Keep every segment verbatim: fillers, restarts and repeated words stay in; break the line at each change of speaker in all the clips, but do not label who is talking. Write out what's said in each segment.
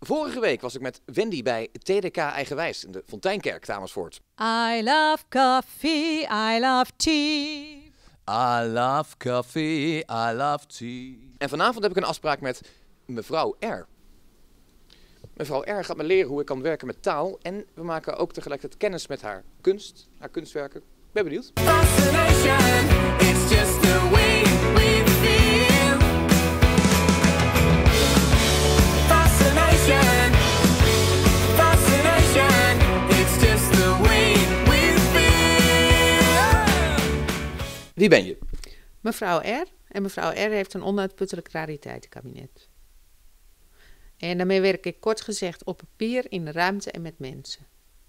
Vorige week was ik met Wendy bij T D K Eigenwijs in de Fonteinkerk, Amersfoort.
I love coffee, I love tea.
I love coffee, I love tea. En vanavond heb ik een afspraak met mevrouw R. Mevrouw R gaat me leren hoe ik kan werken met taal. En we maken ook tegelijkertijd kennis met haar kunst, haar kunstwerken. Ik ben benieuwd.
Fascination, it's just the way we feel. Fascination, fascination, it's just the way we feel.
Wie ben je?
Mevrouw R. En mevrouw R. heeft een onuitputtelijk rariteitenkabinet. En daarmee werk ik kort gezegd op papier, in de ruimte en met mensen.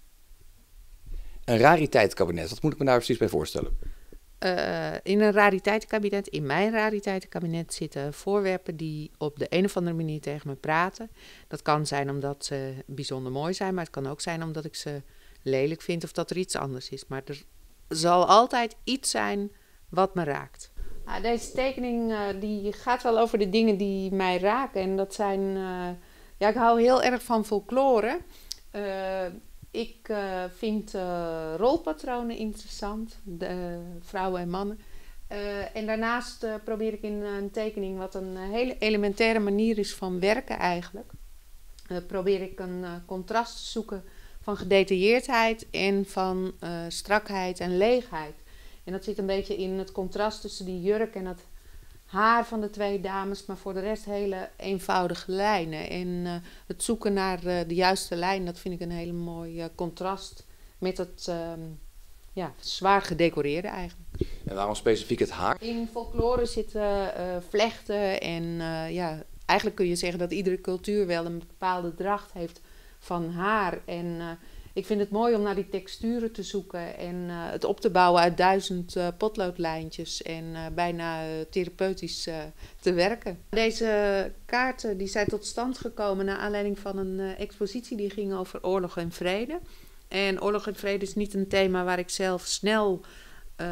Een rariteitenkabinet, wat moet ik me daar precies bij voorstellen?
Uh, in een rariteitenkabinet, in mijn rariteitenkabinet, zitten voorwerpen die op de een of andere manier tegen me praten. Dat kan zijn omdat ze bijzonder mooi zijn, maar het kan ook zijn omdat ik ze lelijk vind of dat er iets anders is. Maar er zal altijd iets zijn wat me raakt. Nou, deze tekening uh, die gaat wel over de dingen die mij raken. En dat zijn... Uh, ja, ik hou heel erg van folklore. Uh, ik uh, vind uh, rolpatronen interessant. De, uh, vrouwen en mannen. Uh, en daarnaast uh, probeer ik in een tekening, wat een uh, hele elementaire manier is van werken eigenlijk. Uh, probeer ik een uh, contrast te zoeken van gedetailleerdheid en van uh, strakheid en leegheid. En dat zit een beetje in het contrast tussen die jurk en het haar van de twee dames, maar voor de rest hele eenvoudige lijnen. En uh, het zoeken naar uh, de juiste lijn, dat vind ik een hele mooi uh, contrast met het uh, ja, zwaar gedecoreerde eigenlijk.
En waarom specifiek het haar?
In folklore zitten uh, vlechten en uh, ja, eigenlijk kun je zeggen dat iedere cultuur wel een bepaalde dracht heeft van haar. En uh, ik vind het mooi om naar die texturen te zoeken en uh, het op te bouwen uit duizend uh, potloodlijntjes en uh, bijna uh, therapeutisch uh, te werken. Deze kaarten die zijn tot stand gekomen naar aanleiding van een uh, expositie die ging over oorlog en vrede. En oorlog en vrede is niet een thema waar ik zelf snel uh,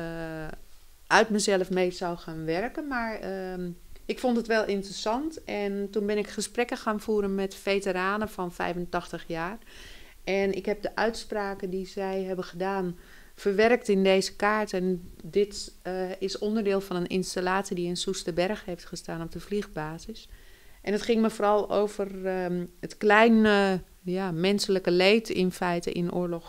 uit mezelf mee zou gaan werken, maar uh, ik vond het wel interessant. En toen ben ik gesprekken gaan voeren met veteranen van vijfentachtig jaar. En ik heb de uitspraken die zij hebben gedaan verwerkt in deze kaart. En dit uh, is onderdeel van een installatie die in Soesterberg heeft gestaan op de vliegbasis. En het ging me vooral over um, het kleine ja, menselijke leed in feite in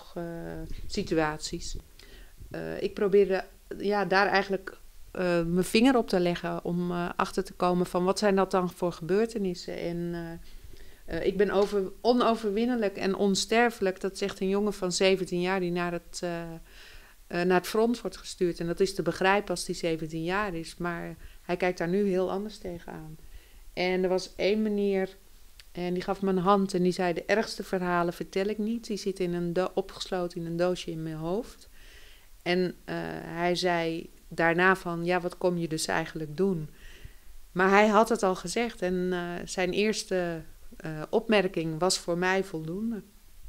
oorlogssituaties. Uh, uh, ik probeerde ja, daar eigenlijk uh, mijn vinger op te leggen om uh, achter te komen van wat zijn dat dan voor gebeurtenissen. En uh, Uh, ik ben over, onoverwinnelijk en onsterfelijk, dat zegt een jongen van zeventien jaar die naar het, uh, uh, naar het front wordt gestuurd. En dat is te begrijpen als hij zeventien jaar is, maar hij kijkt daar nu heel anders tegenaan. En er was één meneer en die gaf me een hand en die zei: de ergste verhalen vertel ik niet, die zitten in een do- opgesloten in een doosje in mijn hoofd. En uh, hij zei daarna van: ja, wat kom je dus eigenlijk doen? Maar hij had het al gezegd en uh, zijn eerste Uh, opmerking was voor mij voldoende.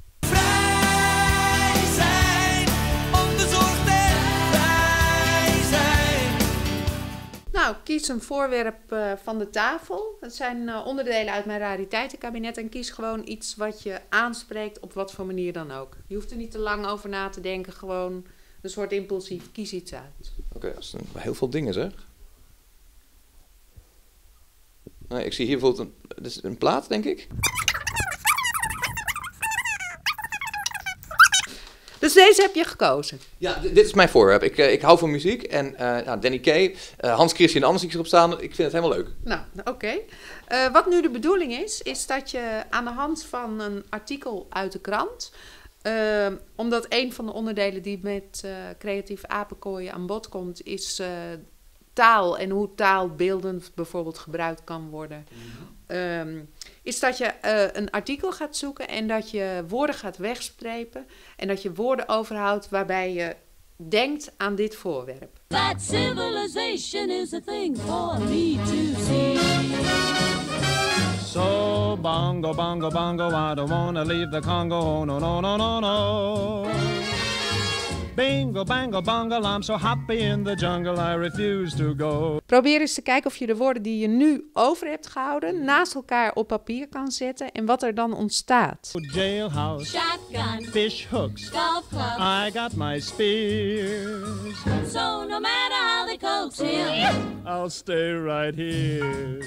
Vrij zijn, onbezorgd en vrij zijn.
Nou, kies een voorwerp uh, van de tafel. Het zijn uh, onderdelen uit mijn rariteitenkabinet. En kies gewoon iets wat je aanspreekt op wat voor manier dan ook. Je hoeft er niet te lang over na te denken. Gewoon een soort impulsief. Kies iets uit.
Oké, okay, dat zijn heel veel dingen zeg. Nee, ik zie hier bijvoorbeeld een, dit is een plaat, denk ik.
Dus deze heb je gekozen?
Ja, d- dit is mijn voorwerp. Ik, uh, ik hou van muziek en uh, nou, Danny Kaye, uh, Hans Christian Anders die erop staan. Ik vind het helemaal leuk.
Nou, oké. Okay. Uh, wat nu de bedoeling is, is dat je aan de hand van een artikel uit de krant, Uh, omdat een van de onderdelen die met uh, creatief apenkooien aan bod komt, is uh, taal en hoe taal beeldend bijvoorbeeld gebruikt kan worden. Mm-hmm. Um, is dat je uh, een artikel gaat zoeken en dat je woorden gaat wegstrepen en dat je woorden overhoudt waarbij je denkt aan dit voorwerp.
That civilization is a thing for me to see.
So bongo, bongo, bongo, I don't wanna leave the Congo, no, no, no, no, no. Bingo, bango, bongo, I'm so happy in the jungle, I refuse to go.
Probeer eens te kijken of je de woorden die je nu over hebt gehouden naast elkaar op papier kan zetten en wat er dan ontstaat.
Jailhouse,
Shotgun,
fish hooks,
golf club.
I got my spears.
So no matter how they coax him,
I'll stay right here.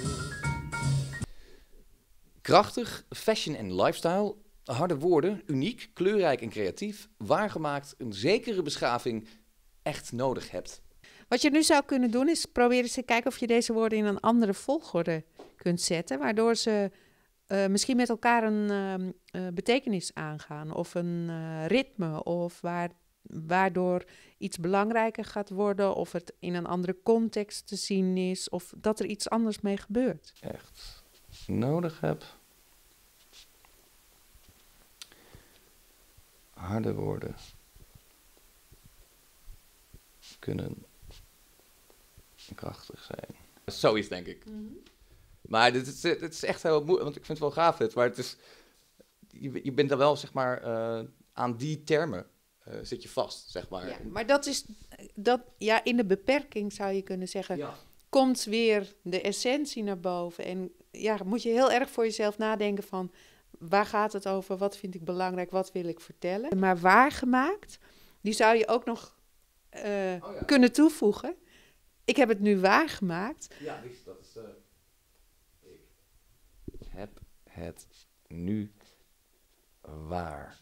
Krachtig, fashion en lifestyle, harde woorden, uniek, kleurrijk en creatief, waargemaakt, een zekere beschaving echt nodig hebt.
Wat je nu zou kunnen doen is proberen eens te kijken of je deze woorden in een andere volgorde kunt zetten, waardoor ze uh, misschien met elkaar een uh, uh, betekenis aangaan of een uh, ritme of waar, waardoor iets belangrijker gaat worden of het in een andere context te zien is of dat er iets anders mee gebeurt.
Echt nodig heb. Harde woorden kunnen krachtig zijn. Zoiets, denk ik. Mm-hmm. Maar dit is, dit is echt heel moeilijk, want ik vind het wel gaaf dit. Maar het is, je, je bent dan wel, zeg maar, uh, aan die termen uh, zit je vast, zeg maar.
Ja, maar dat is, dat, ja, in de beperking zou je kunnen zeggen,
ja.
Komt weer de essentie naar boven. En ja, moet je heel erg voor jezelf nadenken van, waar gaat het over, wat vind ik belangrijk, wat wil ik vertellen. Maar waargemaakt, die zou je ook nog uh, oh ja. kunnen toevoegen. Ik heb het nu waargemaakt.
Ja, dat is... Uh, ik heb het nu waar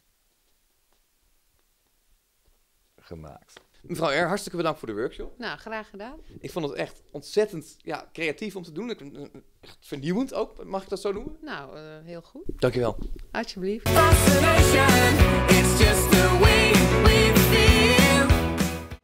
gemaakt. Mevrouw R, hartstikke bedankt voor de workshop.
Nou, graag gedaan.
Ik vond het echt ontzettend ja, creatief om te doen. Echt vernieuwend ook, mag ik dat zo noemen?
Nou, uh, heel goed.
Dankjewel.
Alsjeblieft.
Fascination, it's just the way